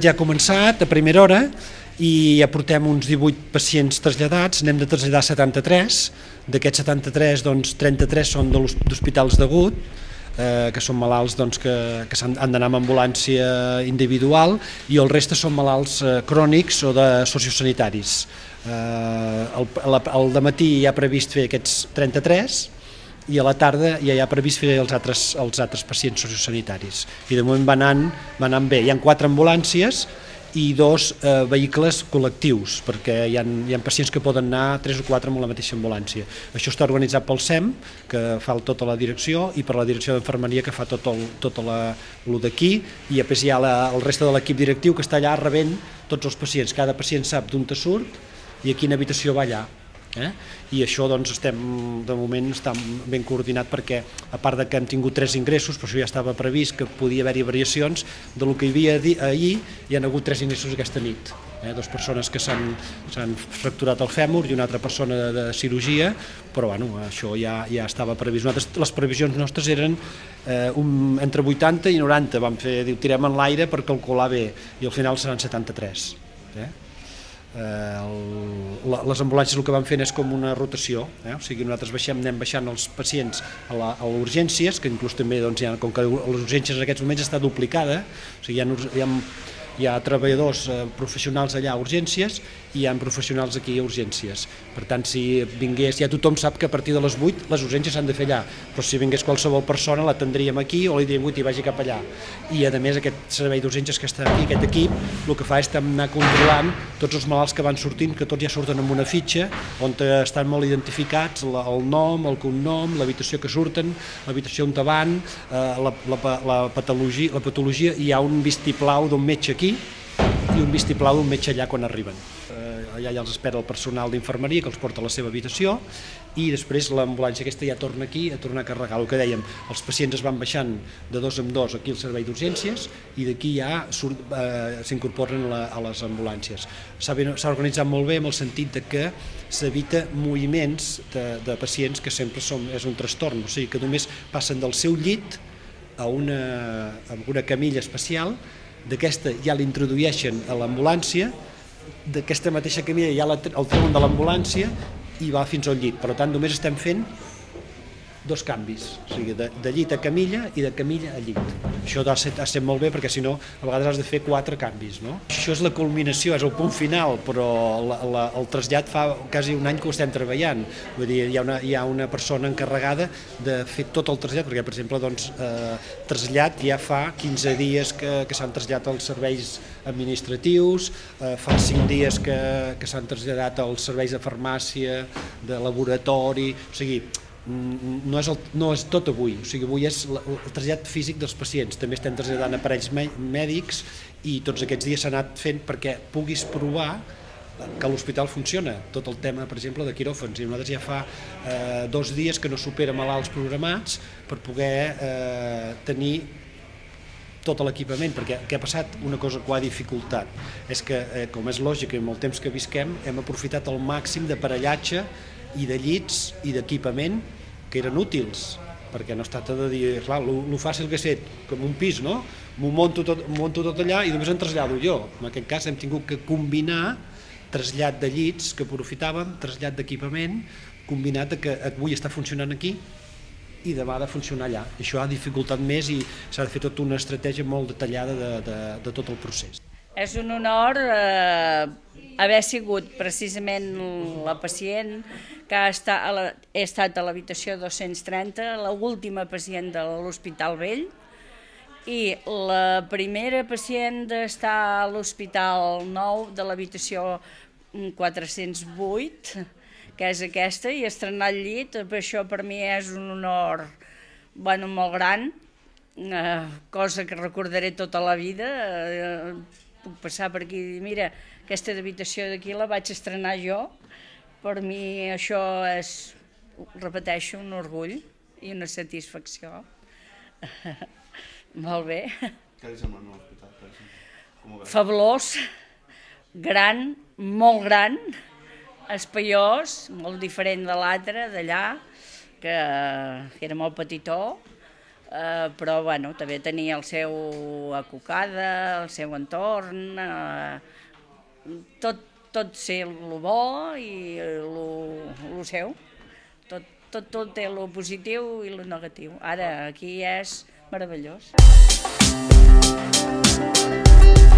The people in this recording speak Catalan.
Ja ha començat a primera hora i ja portem uns 18 pacients traslladats, n'hem de traslladar 73, d'aquests 73, doncs 33 són d'hospitals d'agut, que són malalts que han d'anar amb ambulància individual, i el reste són malalts crònics o de sociosanitaris. Al dematí hi ha previst fer aquests 33 i a la tarda ja hi ha previst fer els altres pacients sociosanitaris. I de moment va anant bé. Hi ha 4 ambulàncies i 2 vehicles col·lectius, perquè hi ha pacients que poden anar 3 o 4 amb la mateixa ambulància. Això està organitzat pel SEM, que fa tota la direcció, i per la direcció d'infermeria, que fa tot el d'aquí, i després hi ha el reste de l'equip directiu que està allà rebent tots els pacients. Cada pacient sap d'on te surt i a quina habitació va allà. I això de moment està ben coordinat, perquè a part que hem tingut 3 ingressos, però això ja estava previst que podia haver-hi variacions del que hi havia ahir, hi ha hagut 3 ingressos aquesta nit, 2 persones que s'han fracturat el fèmur i una altra persona de cirurgia, però això ja estava previst. Les previsions nostres eren entre 80 i 90, vam fer, tirem en l'aire per calcular bé, i al final seran 73. Les ambulàncies el que van fent és com una rotació, o sigui, nosaltres anem baixant els pacients a les urgències, que inclús també, com que les urgències en aquests moments està duplicada, o sigui, hi ha treballadors professionals allà a urgències i hi ha professionals aquí a urgències. Per tant, si vingués, ja tothom sap que a partir de les 8 les urgències s'han de fer allà, però si vingués qualsevol persona l'atendríem aquí o li diríem i vagi cap allà. I a més aquest servei d'urgències que està aquí, aquest equip, el que fa és anar controlant tots els malalts que van sortint, que tots ja surten amb una fitxa on estan molt identificats el nom, el cognom, l'habitació que surten, l'habitació on van, la patologia, i hi ha un vistiplau d'un metge aquí i un vistiplau d'un metge allà quan arriben. Allà ja els espera el personal d'infermeria que els porta a la seva habitació, i després l'ambulància aquesta ja torna aquí a tornar a carregar. El que dèiem, els pacients es van baixant de 2 en 2 aquí al servei d'urgències i d'aquí ja s'incorporen a les ambulàncies. S'ha organitzat molt bé en el sentit que s'evita moviments de pacients que sempre és un trastorn, o sigui que només passen del seu llit a una camilla especial, d'aquesta ja l'introdueixen a l'ambulància, d'aquesta mateixa camilla ja el treuen de l'ambulància i va fins al llit. Per tant, només estem fent 2 canvis, o sigui, de llit a camilla i de camilla a llit. Això ha estat molt bé, perquè si no a vegades has de fer 4 canvis. Això és la culminació, és el punt final, però el trasllat fa quasi un any que ho estem treballant. Vull dir, hi ha una persona encarregada de fer tot el trasllat, perquè, per exemple, trasllat ja fa 15 dies que s'han traslladat als serveis administratius, fa 5 dies que s'han traslladat als serveis de farmàcia, de laboratori, o sigui, no és tot avui, o sigui, avui és el trasllat físic dels pacients. També estem traslladant aparells mèdics i tots aquests dies s'ha anat fent perquè puguis provar que l'hospital funciona. Tot el tema, per exemple, de quiròfans, i nosaltres ja fa 2 dies que no supera malalts programats per poder tenir tot l'equipament, perquè què ha passat? Una cosa que ho ha dificultat és que, com és lògic, en el temps que visquem hem aprofitat el màxim d'aparellatge i de llits i d'equipament que eren útils, perquè no es tracta de dir, clar, el fàcil que ha estat, com un pis, no? M'ho monto tot allà i només em trasllado jo. En aquest cas hem tingut que combinar trasllat de llits que aprofitàvem, trasllat d'equipament, combinat que avui està funcionant aquí i demà ha de funcionar allà. Això ha dificultat més i s'ha de fer tota una estratègia molt detallada de tot el procés. És un honor haver sigut precisament la pacient que he estat a l'habitació 230, l'última pacient de l'Hospital Vell, i la primera pacient d'estar a l'Hospital Nou de l'habitació 408, que és aquesta, i estrenar el llit. Això per mi és un honor molt gran, cosa que recordaré tota la vida. Puc passar per aquí i dir, mira, aquesta habitació d'aquí la vaig estrenar jo. Per mi això és, repeteixo, un orgull i una satisfacció. Molt bé. Què li sembla el nou hospital? Fabulós, gran, molt gran, espaiós, molt diferent de l'altre, d'allà, que era molt petitó. però bueno, també tenia el seu acocada, el seu entorn, tot ser el bo i el seu. Tot té el positiu i el negatiu. Ara aquí és meravellós.